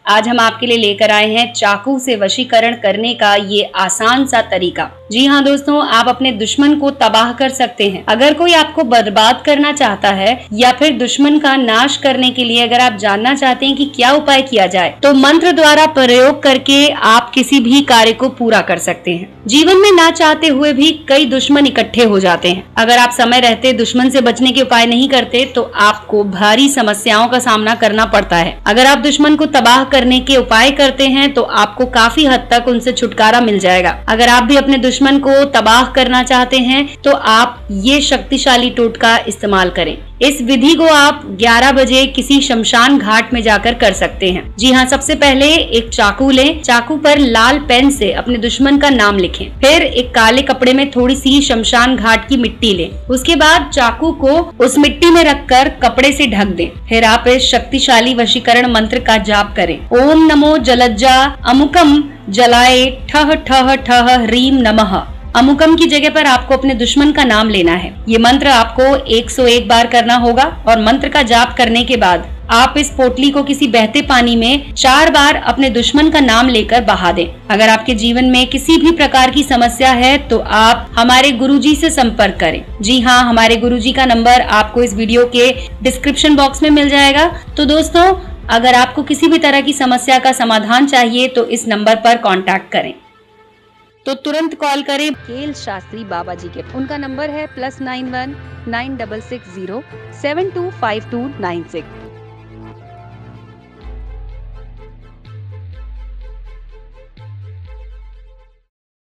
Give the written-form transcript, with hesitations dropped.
आज हम आपके लिए लेकर आए हैं चाकू से वशीकरण करने का ये आसान सा तरीका। जी हाँ दोस्तों, आप अपने दुश्मन को तबाह कर सकते हैं। अगर कोई आपको बर्बाद करना चाहता है या फिर दुश्मन का नाश करने के लिए अगर आप जानना चाहते हैं कि क्या उपाय किया जाए, तो मंत्र द्वारा प्रयोग करके आप किसी भी कार्य को पूरा कर सकते हैं। जीवन में ना चाहते हुए भी कई दुश्मन इकट्ठे हो जाते हैं। अगर आप समय रहते दुश्मन से बचने के उपाय नहीं करते तो आपको भारी समस्याओं का सामना करना पड़ता है। अगर आप दुश्मन को तबाह करने के उपाय करते हैं तो आपको काफी हद तक उनसे छुटकारा मिल जाएगा। अगर आप भी अपने दुश्मन को तबाह करना चाहते हैं तो आप ये शक्तिशाली टोटका इस्तेमाल करें। इस विधि को आप 11 बजे किसी शमशान घाट में जाकर कर सकते हैं। जी हाँ, सबसे पहले एक चाकू लें। चाकू पर लाल पेन से अपने दुश्मन का नाम लिखें। फिर एक काले कपड़े में थोड़ी सी शमशान घाट की मिट्टी लें। उसके बाद चाकू को उस मिट्टी में रखकर कपड़े से ढक दें। फिर आप इस शक्तिशाली वशीकरण मंत्र का जाप करें। ओम नमो जलज्जा अमुकम जलाए ठह ठह ठह ह्रीम नमः। अमुकम की जगह पर आपको अपने दुश्मन का नाम लेना है। ये मंत्र आपको 101 बार करना होगा और मंत्र का जाप करने के बाद आप इस पोटली को किसी बहते पानी में 4 बार अपने दुश्मन का नाम लेकर बहा दें। अगर आपके जीवन में किसी भी प्रकार की समस्या है तो आप हमारे गुरुजी से संपर्क करें। जी हाँ, हमारे गुरुजी का नंबर आपको इस वीडियो के डिस्क्रिप्शन बॉक्स में मिल जाएगा। तो दोस्तों, अगर आपको किसी भी तरह की समस्या का समाधान चाहिए तो इस नंबर पर कॉन्टैक्ट करें। तो तुरंत कॉल करें केल शास्त्री बाबा जी के। उनका नंबर है +91 9660 725296।